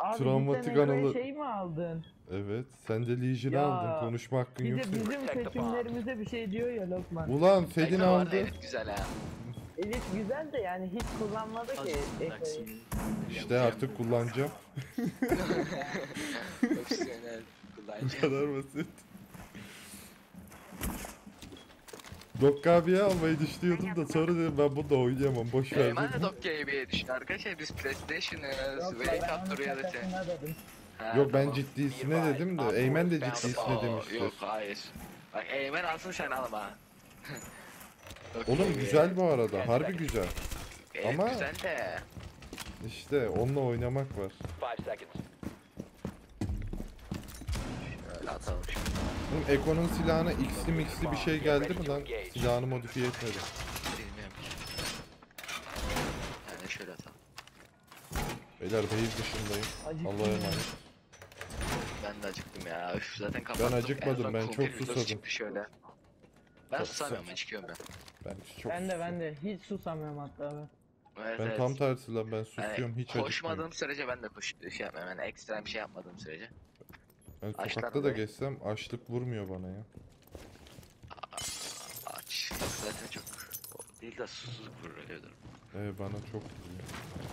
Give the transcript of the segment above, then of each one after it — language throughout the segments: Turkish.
Abi Travmatik cidden Ego'ya analı. şey mi aldın? Evet, sen de Legion'ı Ya, aldın. Konuşma hakkın Bir yok de senin. bizim seçimlerimize bir şey diyor ya Lokman. Ulan Fed'in Eko bu arada aldı. Elif güzel ha. Elif güzel de yani hiç kullanmadı ki Ego'yu. İşte artık kullanacağım. Profesyonel Bu kullanıcı. kadar basit. Dokka abiye almayı düşünüyordum da sonra dedim ben bunu da oynayamam. Boş ver Ben de dedim. Top GB'ye düştüm arkadaşlar. Biz PlayStation'ız. Yok Wake ben up onun to reality. şakasına dedim. Ha, Yok ben tamam. ciddisine dedim de Eymen de ciddisine demiştir. Yok hayır. Bak Eymen alsın sen alma. Top Oğlum GB. güzel bu arada. Harbi güzel. Evet, ama- güzel de. İşte onunla oynamak var. 5 seconds. Şöyle atalım şimdi. Oğlum Eko'nun silahına x'li mixli bir şey geldi mi lan? Silahını modifiye etmedi. Bilmiyorum ki. Yani şöyle atalım. Beyler base dışındayım. Acıktım Allah'a ya. emanet. Ben de acıktım ya. Üf, zaten kapattım. Ben acıkmadım, En son ben kumpir çok videosu susadım. çıktı şöyle. Ben Çok susamıyorum, susadım. ben çıkıyorum ben. Ben çok Ben de hiç susamıyorum hatta ben. Evet, Ben evet. tam tersi lan ben susuyorum Yani hiç acıkmıyorum. koşmadığım sürece ben de şey yapmıyorum. Yani ekstrem bir şey yapmadığım sürece. Ben Açlar sokakta da böyle. geçsem açlık vurmuyor bana ya. Aç. Zaten çok değil de susuzluk vurur öyle diyorum. Bana çok vuruyor.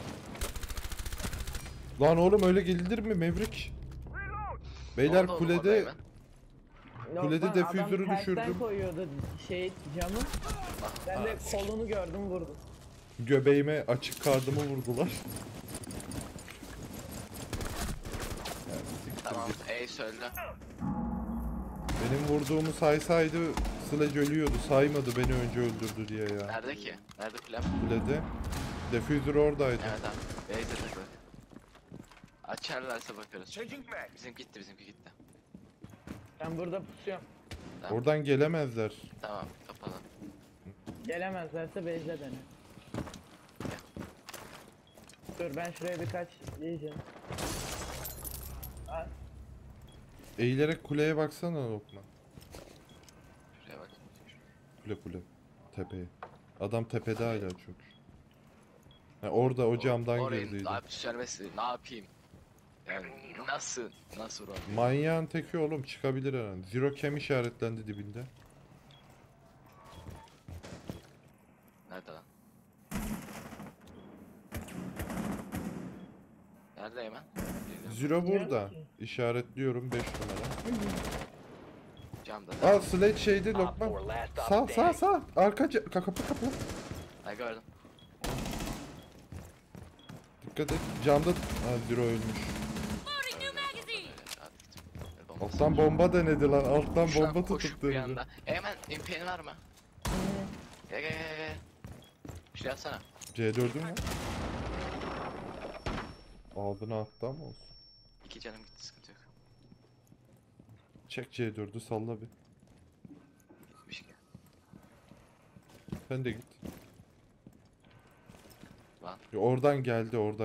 Lan oğlum öyle gelir mi Mevrik? Beyler Oldu oğlum kulede orada hemen. Kulede Lokman, defüzörü adam tersten düşürdüm. koyuyordu şey camı. Ben de kolunu gördüm vurdum. göbeğime açık kardımı vurdular. Tamam, Ace öldü. Benim vurduğumu saysaydı Sledge ölüyordu. Saymadı beni önce öldürdü diye ya. Nerede ki? Nerede plan? Kulede. Defüzör oradaydı. Evet abi. Base'e takıl. Açarlarsa bakarız. Bizimki gitti. Ben burada pusuyorum. Oradan gelemezler. Tamam, kapalı. Gelemezlerse base'e dene. Dur ben şuraya birkaç diyeceğim. Eğilerek kuleye baksana Lokman. Şuraya bak. Kule. Tepeye. Adam tepede hala çünkü. Ha, orada o camdan Orayı girdiydi. abi sürmesi ne yapayım? Yani nasıl vuralım? Manyağın teki oğlum çıkabilir herhalde. Zero cam işaretlendi dibinde. Nerede lan? Nerede hemen? Zero burada. Bilmiyorum ki. İşaretliyorum 5 numara. Camda. Aa Slade şeydi Op Lokman. 4 last stop Sağ standing. sağ. Arka kapı. Ha gördüm. Dikkat et. Camda Zero ölmüş. Loading new magazine. Alttan bomba denedi lan. Alttan Şu an bomba koşup tutup bir denedi. anda. Hemen impian var mı? Gel. Bir şey atsana. C4'ün mü? Ağzına attı ama olsun. 2 canım gitti, sıkıntı yok. Çek C4'ü salla bir. Gitmiş ki. Sen de git. Lan. Ya oradan geldi. Op 4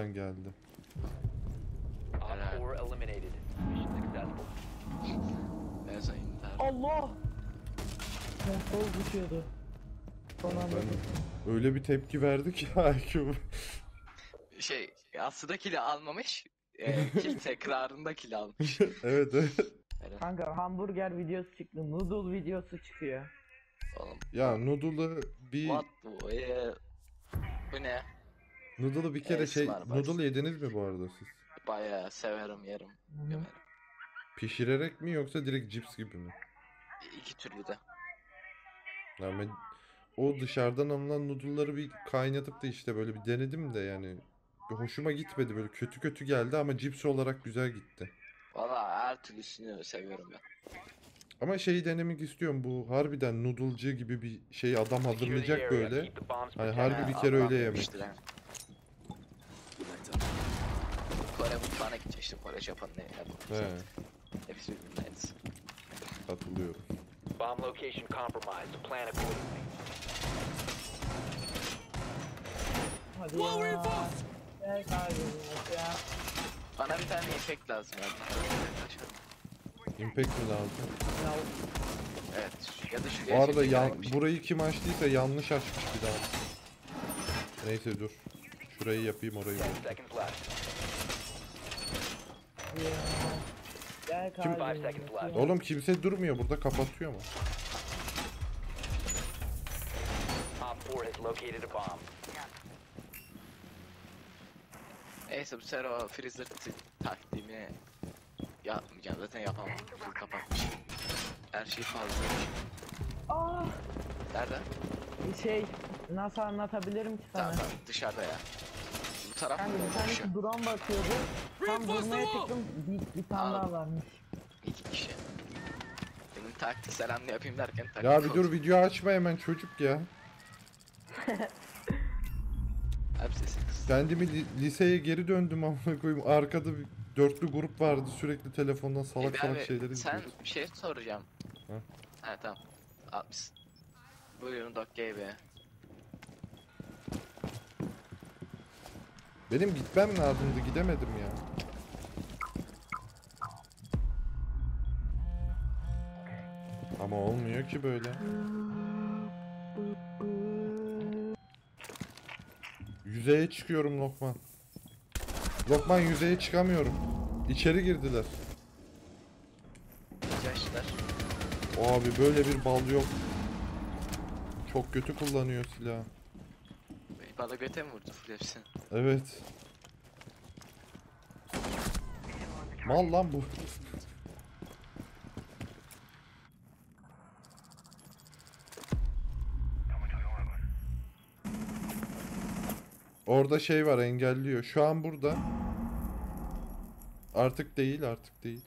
eliminated. Mission successful. En son intihar. Allah! Kol düşüyordu. Son anda. Ben öyle bir tepki verdi ki IQ. Şey, aslında kili almamış. Kill tekrarında kill almış. Evet. Helal. Kanka hamburger videosu çıktı. Noodle videosu çıkıyor. Oğlum. Ya Noodle'ı bir What bu? Bu ne? Noodle'ı bir kere şey Esmer baş. Noodle yediniz mi bu arada siz? Bayağı severim, yerim. Yemerim. Pişirerek mi yoksa direkt cips gibi mi? İki türlü de. Yani ben o dışarıdan alınan noodle'ları bir kaynatıp da işte böyle bir denedim de yani bir hoşuma gitmedi, böyle kötü geldi ama cips olarak güzel gitti. Valla her türlüsünü seviyorum ben. Ama şeyi denemek istiyorum, bu harbiden noodle'cı gibi bir şey adam Secure the hazırlayacak area. böyle. Keep the bombs Hani protected. harbi bir kere Adam öyle yemek. yemiştir yani. Kore mutfağına gidecek işte, Kore, Japon ne yapalım. He, Hepsi birbirine aynısı. katılıyorum. Bomb location compromised. Plan accordingly. Hadi ya. Gel kardeşim ya. Bana bir tane efekt lazım ya. Impact mi lazım? Ya Evet. Ya da Bu şuraya arada çekecek bir şey. burayı kim açtıysa yanlış açmış bir daha. Neyse dur. Şurayı yapayım, orayı 10 yapayım. seconds left. ya. Gel Kim- kalbim. 5 seconds left. Oğlum kimse durmuyor burada, kapatıyor mu? Op 4 has located a bomb. Neyse bu sefer o freezer taktiğimi yapmayacağım. Zaten yapamam. Full kapatmışım. Her şey fazlaymış. Aa, Nerede? nasıl anlatabilirim ki sana? Tamam dışarıda ya. Bu taraf mı? Yani bir tanesi drone bakıyordu. Tam vurmaya çıktım. Bir tane daha varmış. 2 kişi. Benim taktiksel hamle yapayım derken taktik Ya bir oldu. dur, video açma hemen çocuk ya. Abi sesi kız. Kendimi liseye geri döndüm amına koyayım. Arkada bir dörtlü grup vardı, sürekli telefondan salak salak Abi, şeyler sen izliyoruz. bir şey soracağım. Ha? Ha tamam. Atmışsın. Buyurun Dok GB. Benim gitmem lazımdı, gidemedim ya. Ama olmuyor ki böyle. Yüzeye çıkıyorum Lokman. Lokman, yüzeye çıkamıyorum. İçeri girdiler. Yaşlar. Abi böyle bir bal yok. Çok kötü kullanıyor silahı. Bana göte mi vurdu full hepsini? Evet. Mal lan bu. Orada şey var, engelliyor. Şu an burada. Artık değil, artık değil.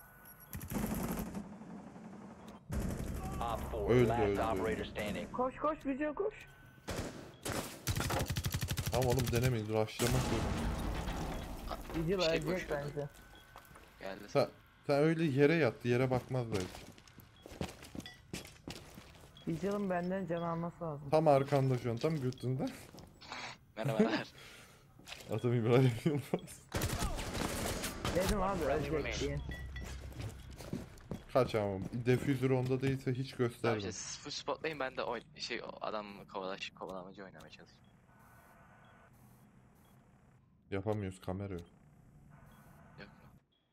Op 4 Öldü, last öldü. operator standing. Koş koş video koş. Tamam oğlum, denemeyin. Rushlamak yok. Video Bir şey verecek koşuyordu. bence. Geldi. Sen öyle yere yattı. Yere bakmaz belki. Video'nun benden can alması lazım. Tam arkanda şu an. Tam götünde. Merhabalar. Adam İbrahim Yılmaz. Dedim abi Friendly ölecek remaining. diye. Kaç ama. Defüzör onda değilse hiç Tamam gösterme. işte full spotlayın ben de o adam kovalamacı oynamaya çalışıyorum. Yapamıyoruz, kamera yok. Yok mu?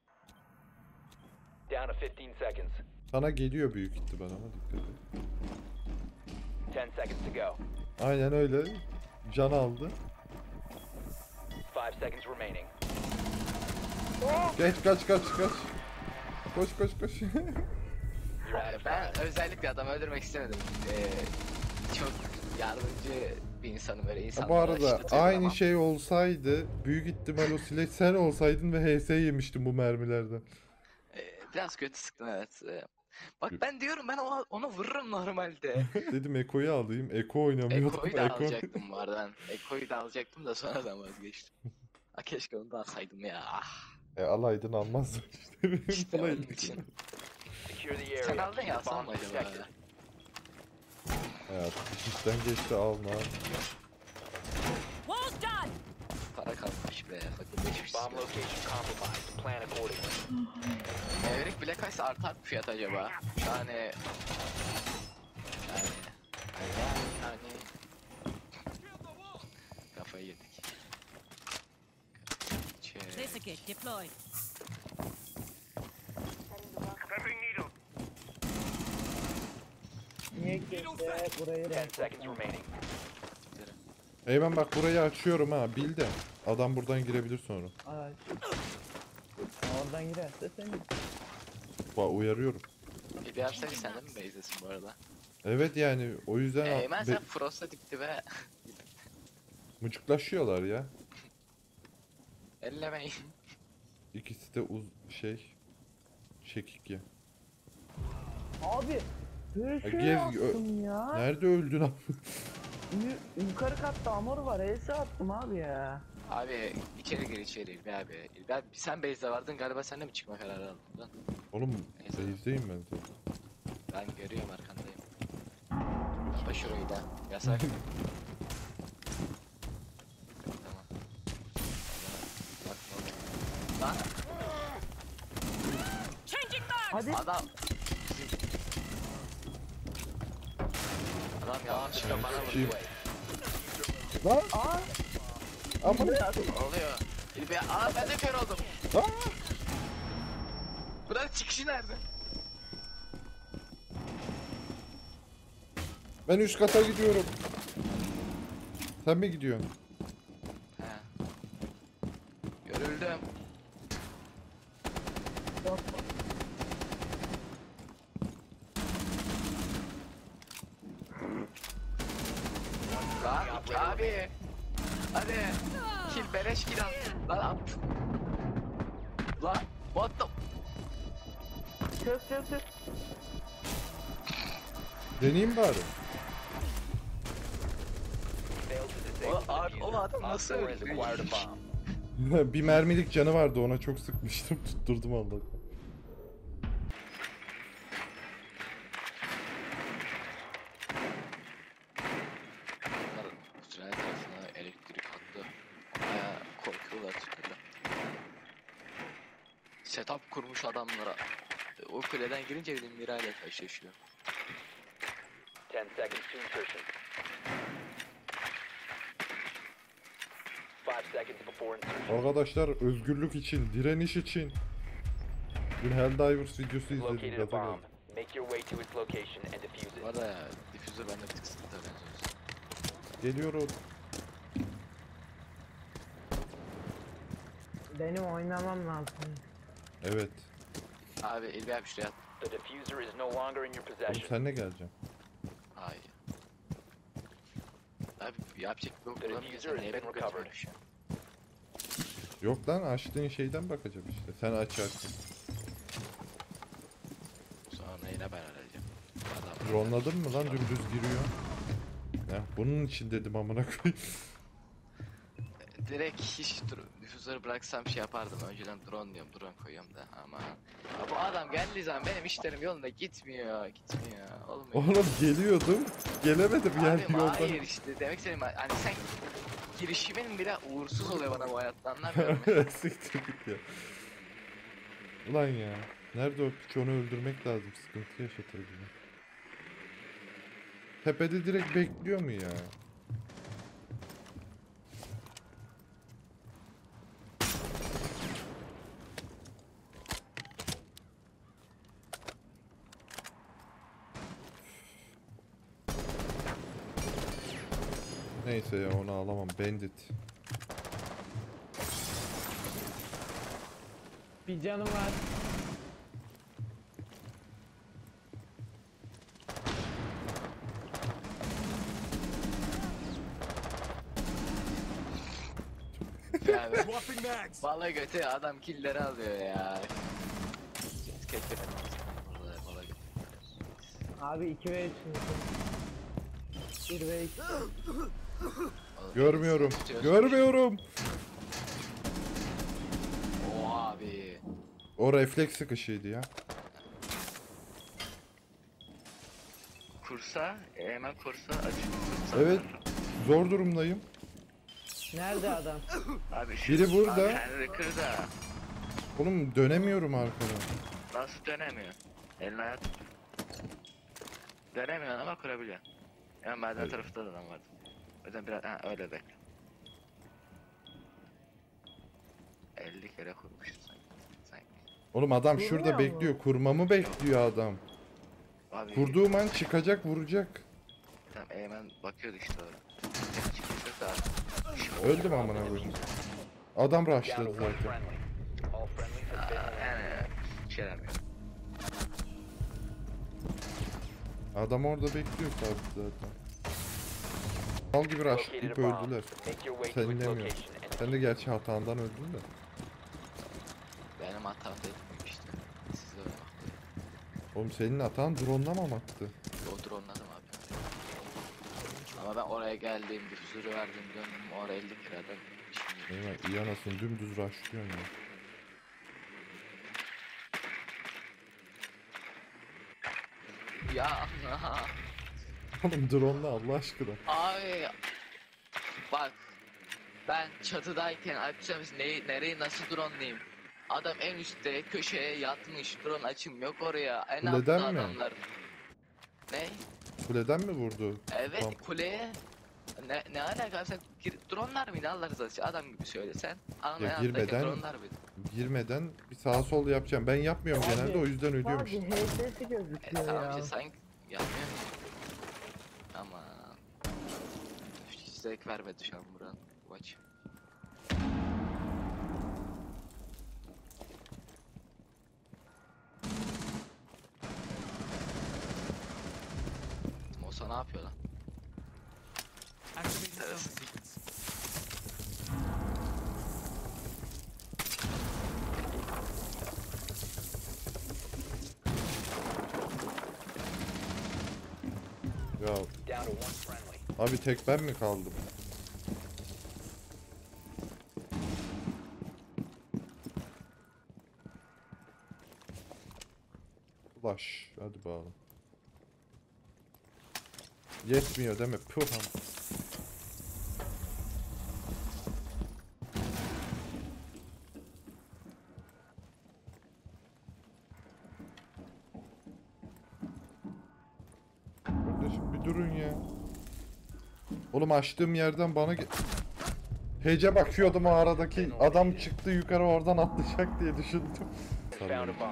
Down to 15 seconds. Sana geliyor büyük ihtimal ama dikkat et. 10 seconds to go. Aynen öyle. Can aldı. 5 seconds remaining. Geç, kaç. Koş. You're out of Ben time. özellikle adamı öldürmek istemedim. Çok yardımcı bir insanım böyle Ha, insanlara bu arada işletiyorum aynı ama. şey olsaydı büyük ihtimal o silah sen olsaydın ve HS yemiştin bu mermilerden. Biraz kötü sıktım evet. Bak ben diyorum ben onu vururum normalde. Dedim Eko'yu alayım. Eko oynamıyordum. Eko'yu da alacaktım bu arada. Eko'yu da alacaktım da sonradan vazgeçtim. Ha, keşke onu da alsaydım ya. Ah, Alaydın, almazdın işte. İstemedim Buna- için. Secure the Sen area. aldın ya alsam mı Bomb acaba? protected. Hayat işten geçti, alma. Wall's done. Para kalmış be. Fakirleşmişiz. Bomb location compromised. Plan accordingly. Maverick bile kaçsa artar mı fiyat acaba? Yani... Kafayı yedik. Lasergate deployed. Niye kimse burayı 10 renk seconds remaining. Eymen bak, burayı açıyorum ha, bil de. Adam buradan girebilir sonra. Ay. Oradan girerse sen git. Bak, uyarıyorum. Bir yapsak sen de mi base'desin bu arada? Evet yani o yüzden Eymen sen Frost'a dikti ve mıcıklaşıyorlar ya. ellemeyin. İkisi de çekik ya. Abi böyle Ha, şey gez- yaptım ya. Nerede öldün abi? Yukarı katta hamur var. Else attım abi ya. Abi içeri gir içeri be abi. Sen base'de vardın galiba sen de mi çıkma kararı aldın lan? Oğlum Neyse. base'deyim ben zaten. Ben görüyorum arkandayım. Kapa şurayı da. Yasak. Tamam. Bak, lan Changing back. Hadi. adam. Adam yanlışlıkla bana Kim? vurdu. Lan! Aa. Aman! Oluyor. Bir ben de kör oldum. Çıkışı nerede? Ben üst kata gidiyorum. Sen mi gidiyorsun? He. Görüldüm. Yok. Abi. Hadi. Kill beleş kill al. Lan at. Lan. What the? Çöz çöz çöz. Deneyeyim bari. Failed to disable the Abi o diffuser. adam Op nasıl 4 has öldü? acquired a bomb. Bir mermilik canı vardı, ona çok sıkmıştım. Tutturdum Allah. Bunlar tünel tarafına elektrik attı. Baya korkuyorlar tünelde. Setup kurmuş adamlara. O kuleden girince bir Miray'la karşılaşıyor. 10 seconds to insertion. 5 seconds before insertion. Arkadaşlar özgürlük için, direniş için. Bir Helldivers videosu izledim. Located a gaza bomb. geldim. Make your way to its location and defuse Bu it. arada ya diffuser bende bir tık sıkıntı benziyorsun. Geliyorum. Benim oynamam lazım. Evet. Abi İlbi abi şuraya at. The diffuser is no longer in your Oğlum possession. sen ne geleceksin? Hayır. Abi yapacak bir yok. The Bulamayacağız. diffuser Sen has niye been beni recovered. götürmüyorsun? Yok lan, açtığın şeyden bakacağım işte. Sen açarsın. Sonra yine ben arayacağım. Adam. Dronladın mı lan, dümdüz giriyor. Ya bunun için dedim amına koyayım. Direkt hiç diffuser'ı bıraksam şey yapardım. Önceden drone diyorum, drone koyuyorum da ama. Ya bu adam geldiği zaman benim işlerim yolunda gitmiyor. Olmuyor. Oğlum geliyordum. Gelemedim yani Abi yoldan. hayır işte demek istediğim hani sen girişimin bile uğursuz oluyor bana bu hayatta, anlamıyorum. ya. Siktir git ya. Ulan ya. Nerede o piç, onu öldürmek lazım. Sıkıntı yaşatır bizi. Tepede direkt bekliyor mu ya? Neyse ya, onu alamam. Bandit. Bir canım var. Yani, vallahi götü adam killleri alıyor ya. Keşke ben olsam burada mola gidiyoruz. Abi 2 ve 3 1 ve 2. Oğlum, Görmüyorum. tutuyorsun. Görmüyorum. Oo abi. O refleks sıkışıydı ya. Kursa hemen kursa açık. Evet. Zor durumdayım. Nerede adam? Abi şu Biri burada. Abi, kendini kır da. Oğlum dönemiyorum arkana. Nasıl dönemiyor? Elini ayağını tut. Dönemiyor ama kırabiliyor. Yani maden Evet. tarafında da adam vardı. O yüzden biraz öyle bekle. 50 kere kurmuşsun sanki. Oğlum adam Kurmuyor şurada mu? bekliyor. Kurmamı bekliyor adam. Abi Kurduğum an çıkacak, vuracak. tamam hemen bakıyordu işte oraya. Çıkacak da. Öldüm amına koyayım. Adam Down rushladı to one zaten. friendly. All friendlies have been eliminated. Yani şey yapmıyor. Adam orada bekliyor sabit zaten. Mal gibi rushlayıp Located a bomb. öldüler. Make your way to Sen its demiyorsun. location and Sen de gerçi hatandan öldün de. Benim hatam değil işte. Siz de öyle baktı. Oğlum senin hatan dronlamamaktı. O drone'ladım abi. Ama ben oraya geldim, difüzörü verdim, döndüm. Oraya 50 kere adam. Şimdi Eyvah, iyi anasını dümdüz rushlıyorsun ya. ya Oğlum drone'la Allah aşkına. abi bak ben çatıdayken açacağımız nereyi nasıl drone'layayım? Adam en üstte köşeye yatmış, drone açım yok oraya. En Kuleden altta mi? adamlar. Ne? Kuleden mi vurdu? Evet Tamam. kuleye. Ne alaka sen drone'lar mıydı Allah rızası için? Adam gibi söyle sen. Adam Ya en alttaki girmeden- drone'lar mıydı? girmeden bir sağa sol yapacağım. Ben yapmıyorum Abi, genelde, o yüzden ölüyorum Sadece işte. HS'si gözüküyor Tamam ya. işte sen yapmıyor musun? Ama hiç zevk vermedi şu an buranın bu maç. Mosa ne yapıyor lan? Activating Evet. zone sequence. Ya Down to one friendly. abi tek ben mi kaldım? Ulaş hadi bakalım. Yetmiyor değil mi? Puh. Kardeşim bir durun ya. Oğlum açtığım yerden bana Hece bakıyordum, o aradaki adam çıktı yukarı, oradan atlayacak diye düşündüm. Found a bomb.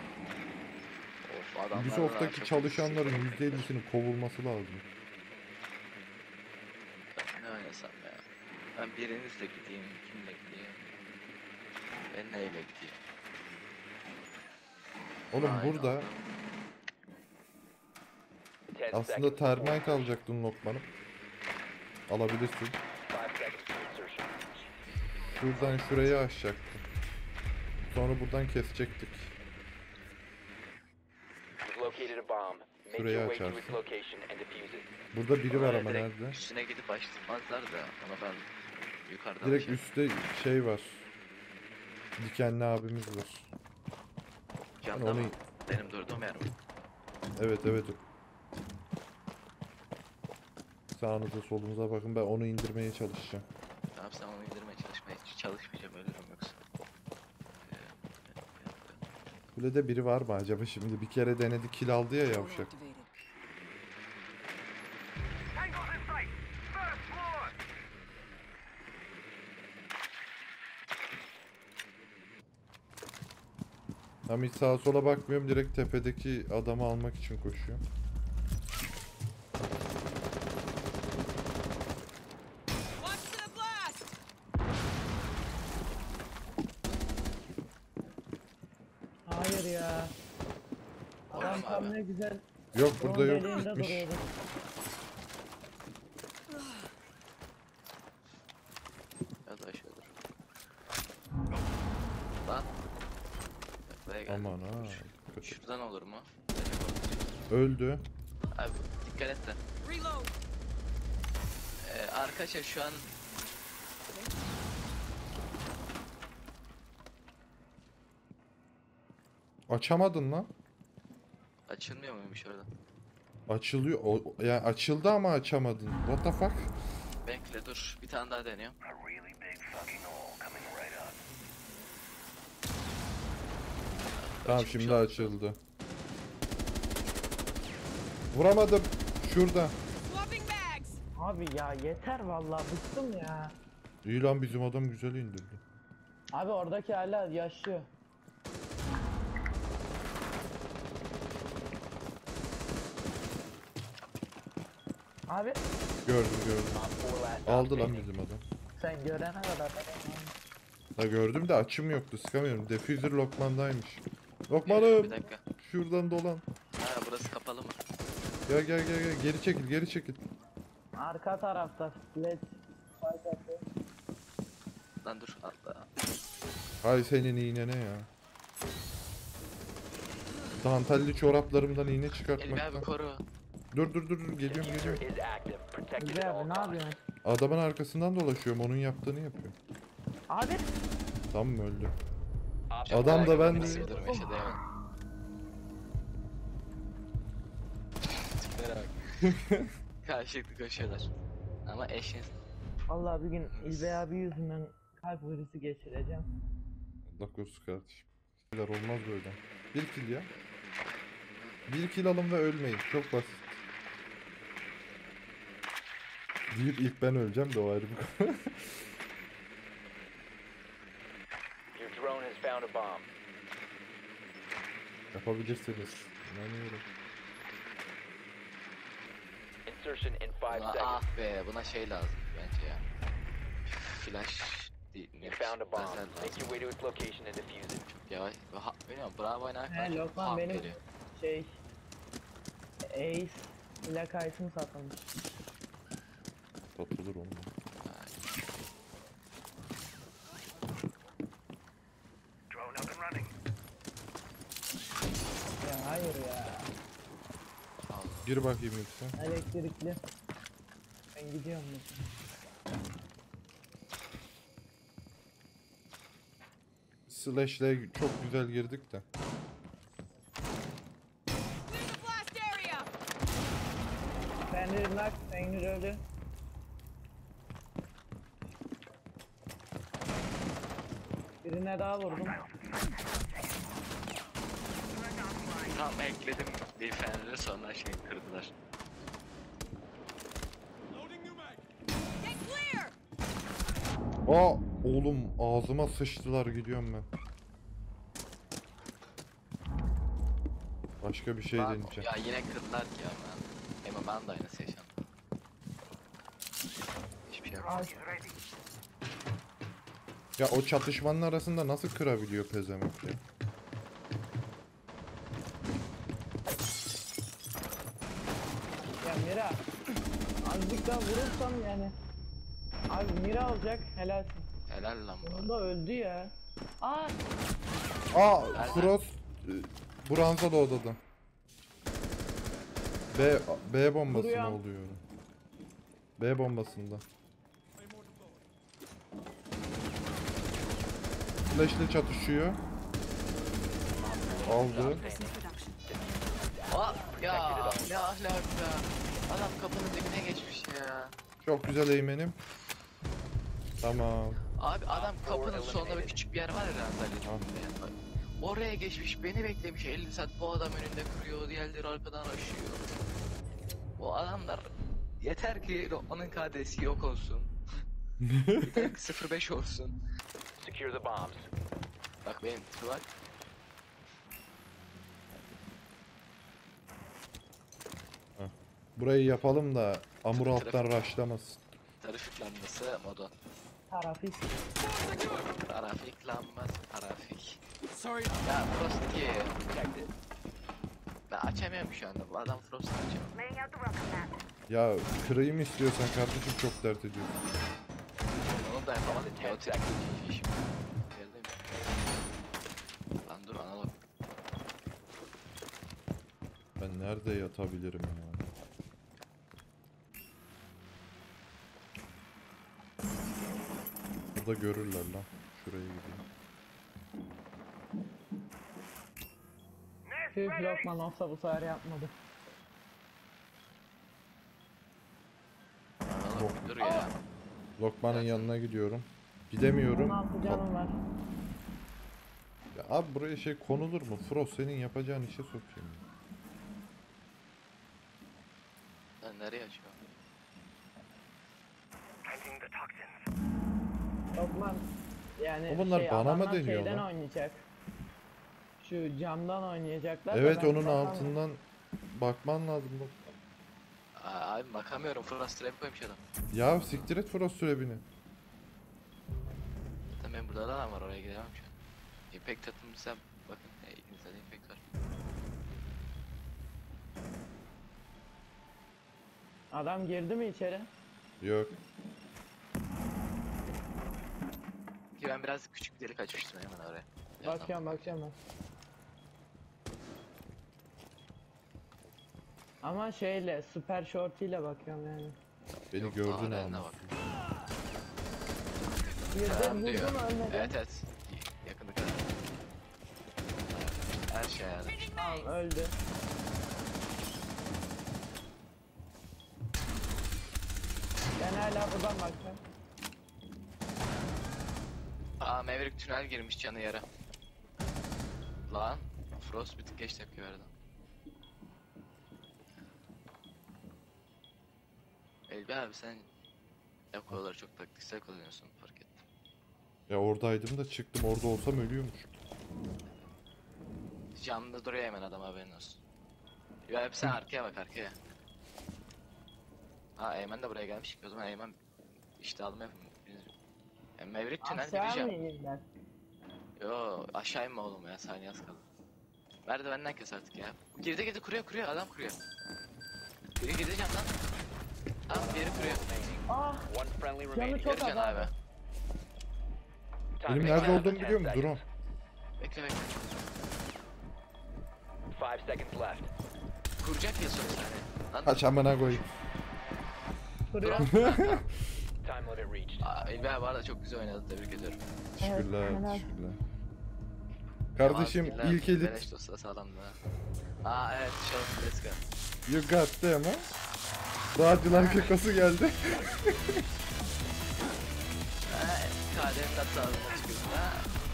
Of adamlar Ubisoft'taki çalışanların %50'sinin kovulması lazım. Ne oynasam ya? Ben birinizle gideyim, kimle gideyim? Ben neyle gideyim? Oğlum Aynen. burada 10 aslında seconds before termite alacaktın Lokman'ım. Alabilirsin. 5 seconds to insertion. Şuradan şurayı aşacaktın. Sonra buradan kesecektik. You've located a bomb. Make Şurayı your way to its açarsın. location and defuse it. Burada biri var ama Direkt nerede? Üstüne gidip açtırmazlar da ona ben yukarıdan Direkt açarım. üstte şey var. Dikenli abimiz var. Camda onu- mı? Benim durduğum yer mi? Evet evet. Sağınıza solunuza bakın, ben onu indirmeye çalışacağım. Ne yapsam onu indirmeye çalışmayacağım, ölürüm yoksa. Kulede biri var mı acaba şimdi? Bir kere denedi, kill aldı ya Door yavşak. activated. Ama hiç sağa sola bakmıyorum, direkt tepedeki adamı almak için koşuyorum. Watch the blast! Hayır ya. Adam Oğlum tam abi. ne güzel. Yok burada drone yok, deliğinde gitmiş. duruyordu. Ya da aşağı dur. Lan. Buraya gel. Aman ha. Kötü. Şuradan olur mu? Öldü. Abi dikkat et de. Reload! Arkadaşlar şu an Açamadın lan. açılmıyor muymuş orada? Açılıyor. Yani açıldı ama açamadın. What the fuck? Bekle dur. Bir tane daha deniyorum. Tamam Açılmış şimdi oldu. açıldı. Vuramadım. Şurada. Swapping bags! Abi ya yeter vallahi, bıktım ya. İyi lan, bizim adam güzel indirdi. Abi oradaki hala yaşıyor. Abi Gördüm. Op 4 last Aldı lan standing. bizim adam. sen görene kadar. Ha gördüm de açım yoktu, sıkamıyorum. Diffuser Lokman'daymış. Bir Lokman'ım dakika. şuradan dolan. Ha burası kapalı mı? Gel geri çekil. Arka tarafta. Led. Fight atıyor. Lan dur atla. Hay senin iğnene ya. Dantelli çoraplarımdan iğne Elbi abi çıkartmaktan. koru. Dur geliyorum. Diffuser is active. Protected Güzel at all abi ne times. yapıyorsun? Adamın arkasından dolaşıyorum, onun yaptığını yapıyorum. Abi Tam mı öldü? Op Adam four da ben de- Neyse dur meşe dayanamadım. Tiplere bak. Karşılıklı koşuyorlar. Ama eşin. vallahi bir gün İlbey abi yüzünden kalp krizi geçireceğim. Allah korusun kardeşim. Şeyler olmaz böyle. Bir kill ya. Bir kill alın ve ölmeyin. Çok basit. Deyip ilk ben öleceğim de o ayrı bir konu. Your drone has found a bomb. Yapabilirsiniz. İnanıyorum. Insertion in 5 Buna, seconds. ah be buna şey lazım bence ya. Flash değil. You found a bomb. Lazer Make lazım. your way to its location and defuse it. Yavaş. Bilmiyorum bravo oynamak He Lokman ham benim geliyor. şey Ace plakaytım satılmış. Satılır oğlum. Ya hayır ya. Gir bakayım yoksa. Elektrikli. Ben gidiyorum mesela. Slash'le çok güzel girdik de. Clear the blast area. Peynir nak, peynir ölü. Birine daha vurdum. Tam ekledim bir feneri sonra şey kırdılar. Get clear. Aa oğlum ağzıma sıçtılar gidiyorum ben. Başka bir şey Bak, deneyeceğim. ya yine kırdılar ki ya ben. Ama ben de aynısı yaşadım. Hiçbir şey yok. Ay, Ya o çatışmanın arasında nasıl kırabiliyor pezemek ya? ya Mira. Azıcık daha vurursam yani. Abi Mira alacak helalsin. Helal lan bu. Sonunda öldü ya. Aa Aa Cross Branza da odada. B bombası mı Vuruyorum. oluyor? B bombasında. Flash'le çatışıyor. Aldı. Aa, ya ne ahlak ya. Adam kapının dibine geçmiş ya. Çok güzel eğmenim. Tamam. Abi adam kapının sonunda bir küçük bir yer var ya Ranzali. Oraya geçmiş beni beklemiş 50 saat bu adam önünde kırıyor diğerleri arkadan aşıyor. Bu adamlar yeter ki onun KD'si yok olsun. Yeter ki 05 olsun. Secure the bombs. Bak benim tipi bak. Burayı yapalım da Amur alttan rushlamasın. Trafiklanması modu. tarafı. Trafiklanmaz trafik. Ya Frost diye. Ben açamıyorum şu anda. Bu adam Frost'u açamıyor. Ya kırayım istiyorsan kardeşim çok dert ediyorsun. Onu da yapamadım. Ya o tek işim. Geldim. Lan dur analog. Ben nerede yatabilirim ya? Burada görürler lan. Şuraya gideyim. Tüh Lokman olsa bu sefer yapmadı. Analog dur ya. Lokman'ın yanına gidiyorum. Gidemiyorum. 16 canım var. Ya abi buraya şey konulur mu? Frost senin yapacağın işe sokayım. Lan nereye açıyor? Lokman yani O bunlar bana mı adamlar deniyor şeyden lan? oynayacak. Şu camdan oynayacaklar. da Evet ben onun bakamıyorum. altından bakman lazım. Abi bakamıyorum. Frost trap koymuş adam. Ya siktir et Frost sürebini. Zaten benim burada da adam var oraya gidemem şu an. İpek tatımsa bakın. İkinizde de İpek var. Adam girdi mi içeri? Yok. Ki ben biraz küçük bir delik açmıştım hemen oraya. Bakıyorum ben. Ama şeyle süper short ile bakıyorum yani. Beni Yok, gördün ağlarına ama. bak. Girdim diyor. vurdum ölmedi. Evet. Yakınlık kadar. Her şey yani. Changing Tamam mags. öldü. Ben hala buradan bakacağım. Aa Maverick tünel girmiş canı yara. Lan. Frost bir tık geç tepki verdi. Elbi abi sen yok oraları çok taktiksel kullanıyorsun fark ettim. Ya oradaydım da çıktım. Orada olsam ölüyormuş. Camda duruyor hemen adam, haberin olsun. Ya hep sen arkaya bak, arkaya. Ha, Eymen de buraya gelmiş ki, o zaman Eymen işte alma yapın. Mevrik tünel Aşağı mı gireceğim. ineyim ben? Yo, aşağı inme oğlum ya, saniye az kaldı. Merdivenden kes artık ya. Girdi kuruyor, adam kuruyor. Biri gideceğim lan. Tamam, diğeri kuruyor. Ah, One friendly canı remaining. çok Göreceksin az abi. abi. Time Benim to nerede count. olduğumu 10 biliyor musun? seconds. Drone. Bekle. 5 seconds left. Kuracak ya son saniye. Lan Kaç amına koyayım. Kuruyor. Time limit reached. İlber bu arada çok güzel oynadı, tebrik ediyorum. Teşekkürler, helal. teşekkürler. Kardeşim Yalnız ilk Beleş edit dostu da sağlamdı ha. Evet, show, let's go. you got them ha. Dağcılar kekosu geldi. KD'nin hatta ağzına çıkıyorsun ha.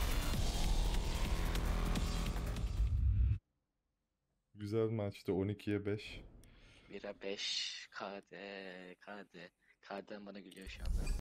Güzel maçtı 12'ye 5. 1'e 5 KD KD'm bana gülüyor şu anda.